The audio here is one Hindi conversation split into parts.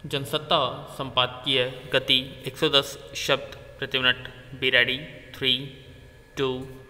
जनसत्ता संपादकीय गति 110 शब्द प्रति मिनट। Be ready. 3, 2,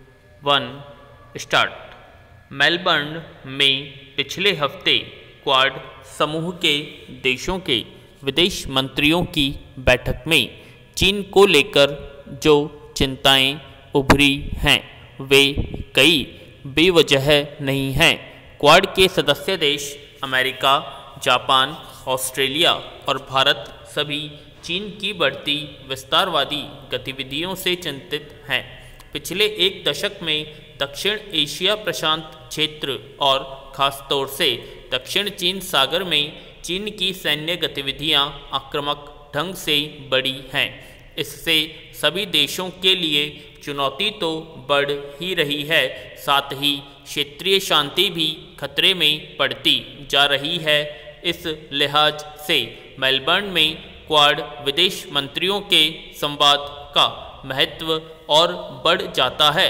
1 स्टार्ट। मेलबर्न में पिछले हफ्ते क्वाड समूह के देशों के विदेश मंत्रियों की बैठक में चीन को लेकर जो चिंताएं उभरी हैं वे कई बेवजह नहीं हैं। क्वाड के सदस्य देश अमेरिका, जापान, ऑस्ट्रेलिया और भारत सभी चीन की बढ़ती विस्तारवादी गतिविधियों से चिंतित हैं। पिछले एक दशक में दक्षिण एशिया प्रशांत क्षेत्र और खासतौर से दक्षिण चीन सागर में चीन की सैन्य गतिविधियां आक्रामक ढंग से बढ़ी हैं। इससे सभी देशों के लिए चुनौती तो बढ़ ही रही है, साथ ही क्षेत्रीय शांति भी खतरे में पड़ती जा रही है। इस लिहाज से मेलबर्न में क्वाड विदेश मंत्रियों के संवाद का महत्व और बढ़ जाता है।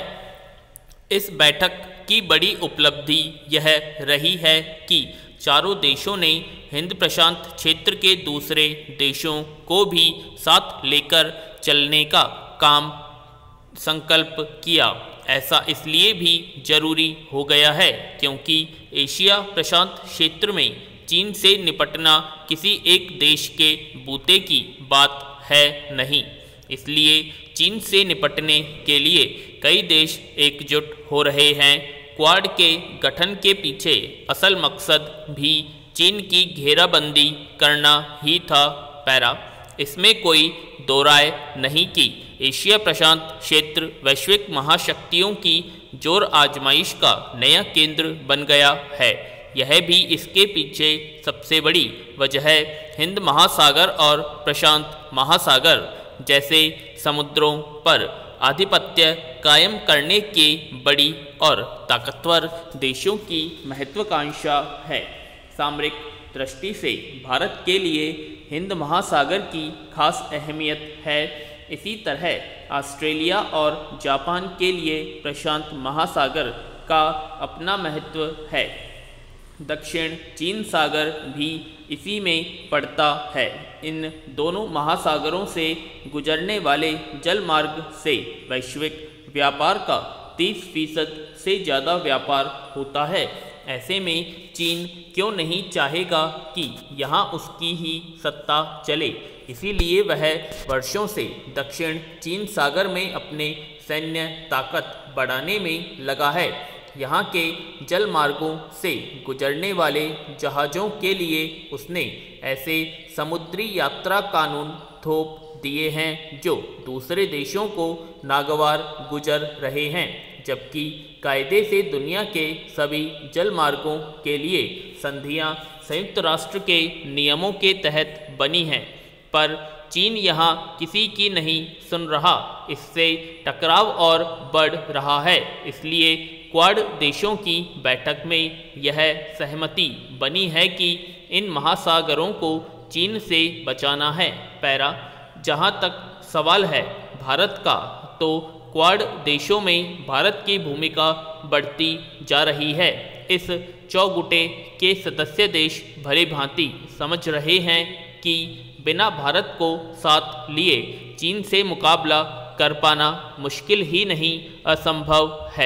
इस बैठक की बड़ी उपलब्धि यह रही है कि चारों देशों ने हिंद प्रशांत क्षेत्र के दूसरे देशों को भी साथ लेकर चलने का काम संकल्प किया। ऐसा इसलिए भी जरूरी हो गया है क्योंकि एशिया प्रशांत क्षेत्र में चीन से निपटना किसी एक देश के बूते की बात है नहीं। इसलिए चीन से निपटने के लिए कई देश एकजुट हो रहे हैं। क्वाड के गठन के पीछे असल मकसद भी चीन की घेराबंदी करना ही था। पैरा, इसमें कोई दो राय नहीं कि एशिया प्रशांत क्षेत्र वैश्विक महाशक्तियों की जोर आजमाइश का नया केंद्र बन गया है। यह भी इसके पीछे सबसे बड़ी वजह हिंद महासागर और प्रशांत महासागर जैसे समुद्रों पर आधिपत्य कायम करने के बड़ी और ताकतवर देशों की महत्वाकांक्षा है। सामरिक दृष्टि से भारत के लिए हिंद महासागर की खास अहमियत है। इसी तरह ऑस्ट्रेलिया और जापान के लिए प्रशांत महासागर का अपना महत्व है। दक्षिण चीन सागर भी इसी में पड़ता है। इन दोनों महासागरों से गुजरने वाले जल मार्ग से वैश्विक व्यापार का 30% से ज़्यादा व्यापार होता है। ऐसे में चीन क्यों नहीं चाहेगा कि यहाँ उसकी ही सत्ता चले। इसीलिए वह वर्षों से दक्षिण चीन सागर में अपने सैन्य ताकत बढ़ाने में लगा है। यहाँ के जल मार्गों से गुजरने वाले जहाज़ों के लिए उसने ऐसे समुद्री यात्रा कानून थोप दिए हैं जो दूसरे देशों को नागवार गुजर रहे हैं, जबकि कायदे से दुनिया के सभी जल मार्गों के लिए संधियां संयुक्त राष्ट्र के नियमों के तहत बनी हैं। पर चीन यहाँ किसी की नहीं सुन रहा। इससे टकराव और बढ़ रहा है। इसलिए क्वाड देशों की बैठक में यह सहमति बनी है कि इन महासागरों को चीन से बचाना है। पैरा, जहाँ तक सवाल है भारत का, तो क्वाड देशों में भारत की भूमिका बढ़ती जा रही है। इस चौगुटे के सदस्य देश भली भांति समझ रहे हैं कि बिना भारत को साथ लिए चीन से मुकाबला कर पाना मुश्किल ही नहीं असंभव है।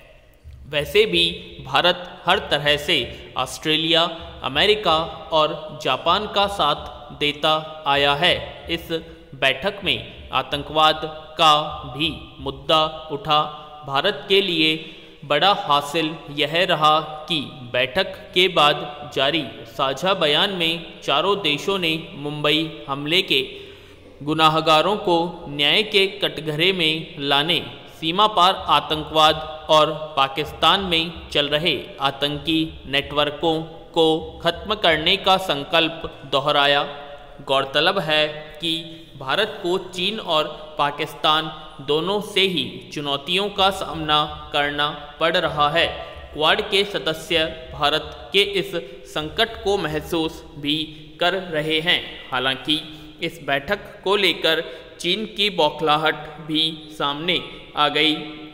वैसे भी भारत हर तरह से ऑस्ट्रेलिया, अमेरिका और जापान का साथ देता आया है। इस बैठक में आतंकवाद का भी मुद्दा उठा। भारत के लिए बड़ा हासिल यह रहा कि बैठक के बाद जारी साझा बयान में चारों देशों ने मुंबई हमले के गुनाहगारों को न्याय के कटघरे में लाने, सीमा पार आतंकवाद और पाकिस्तान में चल रहे आतंकी नेटवर्कों को खत्म करने का संकल्प दोहराया। गौरतलब है कि भारत को चीन और पाकिस्तान दोनों से ही चुनौतियों का सामना करना पड़ रहा है। क्वाड के सदस्य भारत के इस संकट को महसूस भी कर रहे हैं। हालांकि इस बैठक को लेकर चीन की बौखलाहट भी सामने आ गई।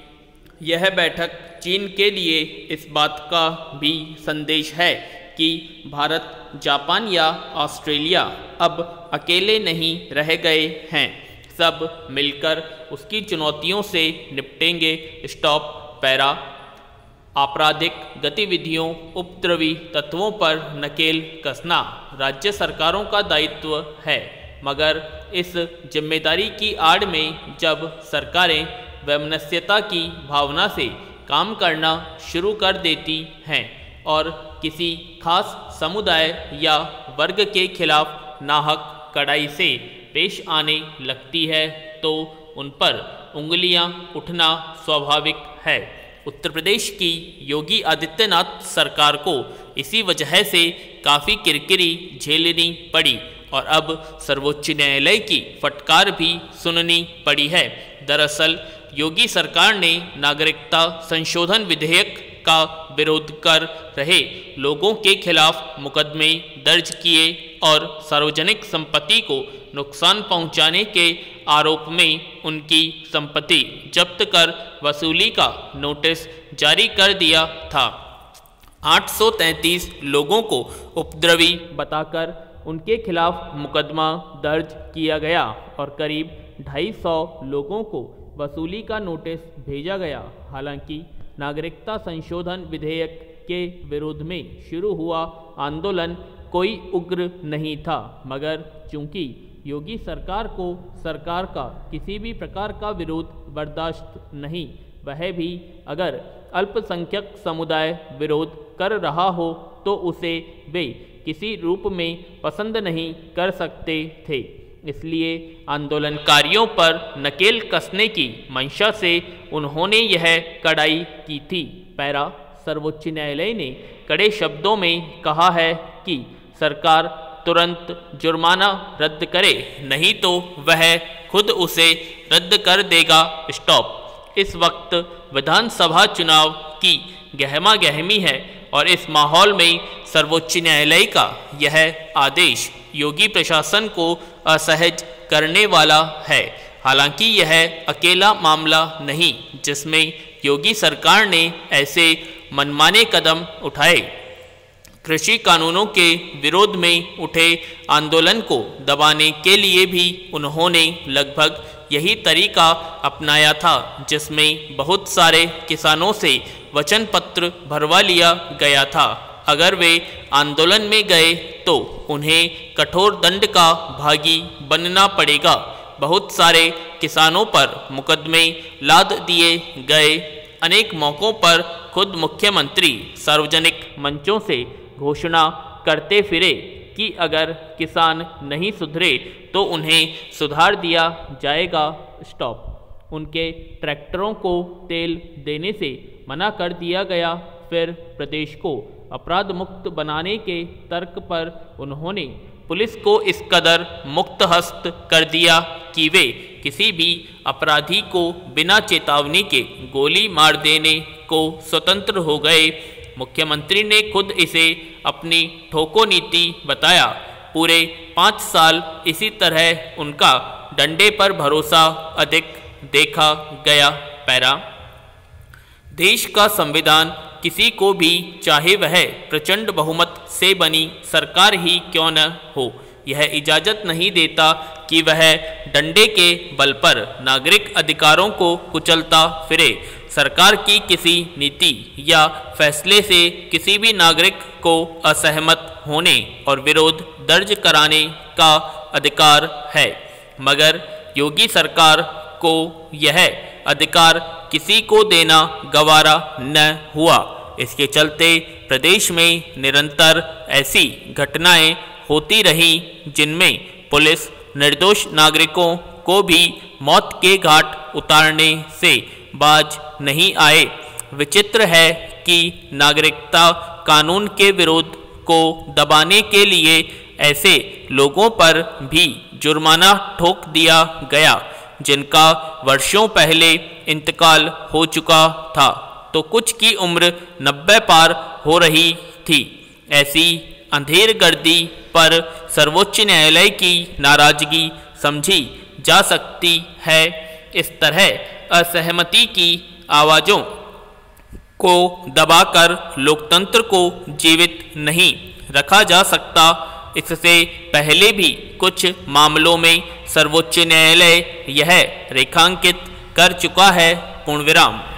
यह बैठक चीन के लिए इस बात का भी संदेश है कि भारत जापान या ऑस्ट्रेलिया अब अकेले नहीं रह गए हैं, सब मिलकर उसकी चुनौतियों से निपटेंगे। Stop para. आपराधिक गतिविधियों, उपद्रवी तत्वों पर नकेल कसना राज्य सरकारों का दायित्व है, मगर इस जिम्मेदारी की आड़ में जब सरकारें वैमनस्यता की भावना से काम करना शुरू कर देती हैं और किसी खास समुदाय या वर्ग के खिलाफ नाहक कड़ाई से पेश आने लगती है, तो उन पर उंगलियां उठना स्वाभाविक है। उत्तर प्रदेश की योगी आदित्यनाथ सरकार को इसी वजह से काफ़ी किरकिरी झेलनी पड़ी और अब सर्वोच्च न्यायालय की फटकार भी सुननी पड़ी है। दरअसल योगी सरकार ने नागरिकता संशोधन विधेयक का विरोध कर रहे लोगों के खिलाफ मुकदमे दर्ज किए और सार्वजनिक संपत्ति को नुकसान पहुंचाने के आरोप में उनकी संपत्ति जब्त कर वसूली का नोटिस जारी कर दिया था। 833 लोगों को उपद्रवी बताकर उनके खिलाफ मुकदमा दर्ज किया गया और करीब 250 लोगों को वसूली का नोटिस भेजा गया। हालांकि नागरिकता संशोधन विधेयक के विरोध में शुरू हुआ आंदोलन कोई उग्र नहीं था, मगर चूंकि योगी सरकार को सरकार का किसी भी प्रकार का विरोध बर्दाश्त नहीं, वह भी अगर अल्पसंख्यक समुदाय विरोध कर रहा हो तो उसे वे किसी रूप में पसंद नहीं कर सकते थे। इसलिए आंदोलनकारियों पर नकेल कसने की मंशा से उन्होंने यह कड़ाई की थी। पैरा। सर्वोच्च न्यायालय ने कड़े शब्दों में कहा है कि सरकार तुरंत जुर्माना रद्द करे, नहीं तो वह खुद उसे रद्द कर देगा। स्टॉप। इस वक्त विधानसभा चुनाव की गहमा गहमी है और इस माहौल में सर्वोच्च न्यायालय का यह आदेश योगी प्रशासन को असहज करने वाला है। हालांकि यह अकेला मामला नहीं जिसमें योगी सरकार ने ऐसे मनमाने कदम उठाए। कृषि कानूनों के विरोध में उठे आंदोलन को दबाने के लिए भी उन्होंने लगभग यही तरीका अपनाया था, जिसमें बहुत सारे किसानों से वचन पत्र भरवा लिया गया था। अगर वे आंदोलन में गए तो उन्हें कठोर दंड का भागी बनना पड़ेगा। बहुत सारे किसानों पर मुकदमे लाद दिए गए। अनेक मौक़ों पर खुद मुख्यमंत्री सार्वजनिक मंचों से घोषणा करते फिरे कि अगर किसान नहीं सुधरे तो उन्हें सुधार दिया जाएगा। स्टॉप। उनके ट्रैक्टरों को तेल देने से मना कर दिया गया। फिर प्रदेश को अपराध मुक्त बनाने के तर्क पर उन्होंने पुलिस को इस कदर मुक्त हस्त कर दिया कि वे किसी भी अपराधी को बिना चेतावनी के गोली मार देने को स्वतंत्र हो गए। मुख्यमंत्री ने खुद इसे अपनी ठोको नीति बताया। पूरे 5 साल इसी तरह उनका डंडे पर भरोसा अधिक देखा गया। पैरा। देश का संविधान किसी को भी, चाहे वह प्रचंड बहुमत से बनी सरकार ही क्यों न हो, यह इजाज़त नहीं देता कि वह डंडे के बल पर नागरिक अधिकारों को कुचलता फिरे। सरकार की किसी नीति या फैसले से किसी भी नागरिक को असहमत होने और विरोध दर्ज कराने का अधिकार है, मगर योगी सरकार को यह अधिकार किसी को देना गवारा न हुआ। इसके चलते प्रदेश में निरंतर ऐसी घटनाएं होती रही जिनमें पुलिस निर्दोष नागरिकों को भी मौत के घाट उतारने से बाज नहीं आए। विचित्र है कि नागरिकता कानून के विरोध को दबाने के लिए ऐसे लोगों पर भी जुर्माना ठोक दिया गया जिनका वर्षों पहले इंतकाल हो चुका था, तो कुछ की उम्र 90 पार हो रही थी। ऐसी अंधेर गर्दी पर सर्वोच्च न्यायालय की नाराजगी समझी जा सकती है। इस तरह असहमति की आवाज़ों को दबाकर लोकतंत्र को जीवित नहीं रखा जा सकता। इससे पहले भी कुछ मामलों में सर्वोच्च न्यायालय यह रेखांकित कर चुका है। पूर्णविराम।